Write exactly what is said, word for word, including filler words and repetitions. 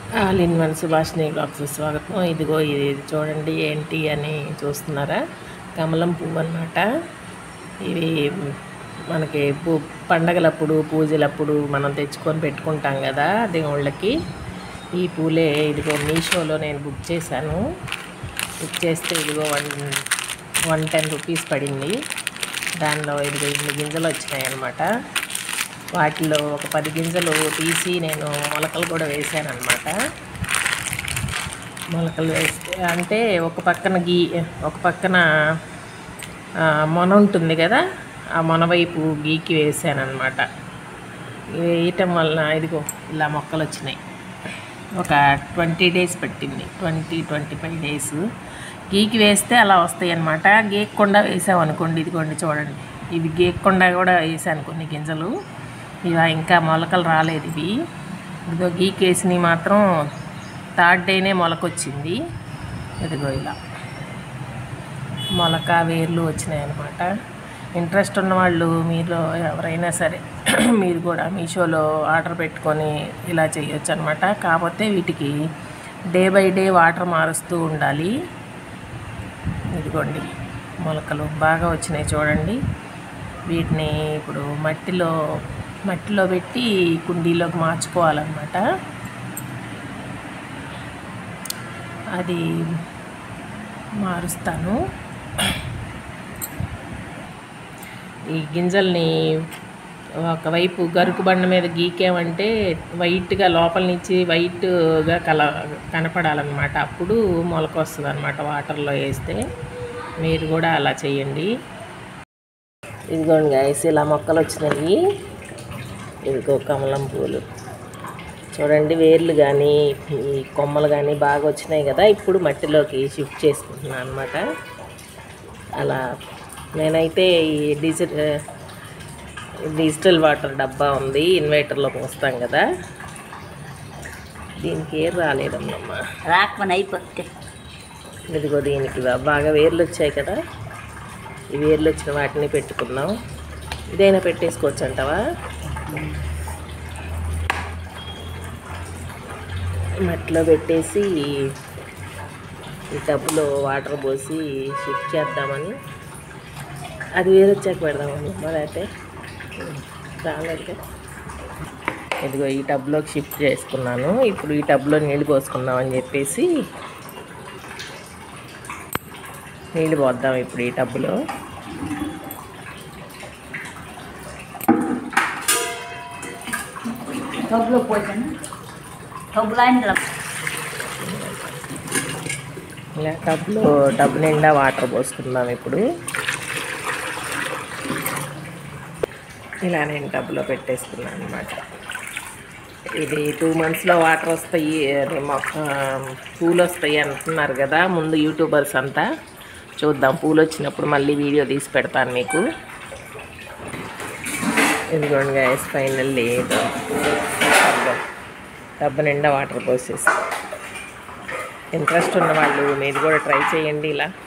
All in one Subhashini blogs స్వాగతం. ఇదిగో ఇది చూడండి ఏంటి అని చూస్తున్నారా, కమలం పువ్వు అన్నమాట. ఇవి మనకి పూ పండగలప్పుడు పూజలప్పుడు మనం తెచ్చుకొని పెట్టుకుంటాం కదా దేవుళ్ళకి. ఈ పూలే ఇదిగో మీషోలో నేను బుక్ చేశాను. బుక్ చేస్తే ఇదిగో వన్ వన్ టెన్ రూపీస్ పడింది. దానిలో ఇదిగో ఇన్ని గింజలు వచ్చినాయి అన్నమాట. వాటిలో ఒక పది గింజలు తీసి నేను మొలకలు కూడా వేసాను అనమాట. మొలకలు వేస్తే అంటే ఒక పక్కన గీ ఒక పక్కన మొన ఉంటుంది కదా, ఆ మొన వైపు గీకి వేసాను అనమాట. వేయటం వలన ఇదిగో ఇలా మొక్కలు వచ్చినాయి. ఒక ట్వంటీ డేస్ పట్టింది, ట్వంటీ ట్వంటీ ఫైవ్ డేస్ గీకి వేస్తే అలా వస్తాయి అన్నమాట. గీక్కుండా వేసామనుకోండి, ఇదిగోండి చూడండి, ఇవి గీక్కుండా కూడా వేసాను కొన్ని గింజలు. ఇవి ఇంకా మొలకలు రాలేదు. ఇవి ఇదిగో గీకేసినవి మాత్రం థర్డ్ డేనే మొలకొచ్చింది. ఇదిగో ఇలా మొలక వేర్లు వచ్చినాయి అన్నమాట. ఇంట్రెస్ట్ ఉన్నవాళ్ళు మీరు ఎవరైనా సరే మీరు కూడా మీషోలో ఆర్డర్ పెట్టుకొని ఇలా చేయొచ్చు అనమాట. కాకపోతే వీటికి డే బై డే వాటర్ మారుస్తూ ఉండాలి. ఇదిగోండి మొలకలు బాగా వచ్చినాయి చూడండి. వీటిని ఇప్పుడు మట్టిలో మట్టిలో పెట్టి కుండీలోకి మార్చుకోవాలన్నమాట. అది మారుస్తాను. ఈ గింజల్ని ఒకవైపు గరుకు బండ మీద గీకామంటే వైట్గా లోపల నుంచి వైట్గా కల కనపడాలన్నమాట. అప్పుడు మొలక వస్తుంది అనమాట వాటర్లో వేస్తే. మీరు కూడా అలా చేయండి. ఇదిగోండి గైస్, ఇలా మొక్కలు వచ్చినాయి. ఇదిగో కమలం పూలు చూడండి, వేర్లు కానీ ఈ కొమ్మలు కానీ బాగా వచ్చినాయి కదా. ఇప్పుడు మట్టిలోకి షిఫ్ట్ చేసుకుంటున్నాను అనమాట. అలా నేనైతే ఈ డిజిటల్ డిజిటల్ వాటర్ డబ్బా ఉంది, ఇన్వర్టర్లోకి వస్తాం కదా, దీనికి ఏం రాలేదమ్మా, రాకమని అయిపోతే. ఇదిగో దీనికి బాగా వేర్లు వచ్చాయి కదా. ఈ వేర్లు వచ్చిన వాటిని పెట్టుకుందాం. ఇదైనా పెట్టేసుకోవచ్చు అంటావా? మట్టిలో పెట్టేసి ఈ టబ్బులో వాటర్ పోసి షిఫ్ట్ చేద్దామని. అది వేరు వచ్చాక పెడదామని మరి అయితే రాలేదు. ఇదిగో ఈ టబ్లోకి షిఫ్ట్ చేసుకున్నాను. ఇప్పుడు ఈ టబ్లో నీళ్ళు పోసుకుందామని చెప్పేసి నీళ్ళు పోద్దాం ఇప్పుడు ఈ టబ్బులో. టబ్లో పోసాను, టబ్లో అయింది. ఇలా టబ్లో టబ్ నిండా వాటర్ పోసుకుందాం ఇప్పుడు. ఇలా నేను టబ్లో పెట్టేసుకున్నాను అనమాట. ఇది టూ మంత్స్లో వాటర్ వస్తాయి, పూలు వస్తాయి అంటున్నారు కదా ముందు యూట్యూబర్స్ అంతా. చూద్దాం, పూలు వచ్చినప్పుడు మళ్ళీ వీడియో తీసి పెడతాను మీకు. ఇదిగోండి గైస్, ఫైనల్లీ టబ్బు నిండా వాటర్ పోసేసి. ఇంట్రెస్ట్ ఉన్న వాళ్ళు మీరు కూడా ట్రై చేయండి ఇలా.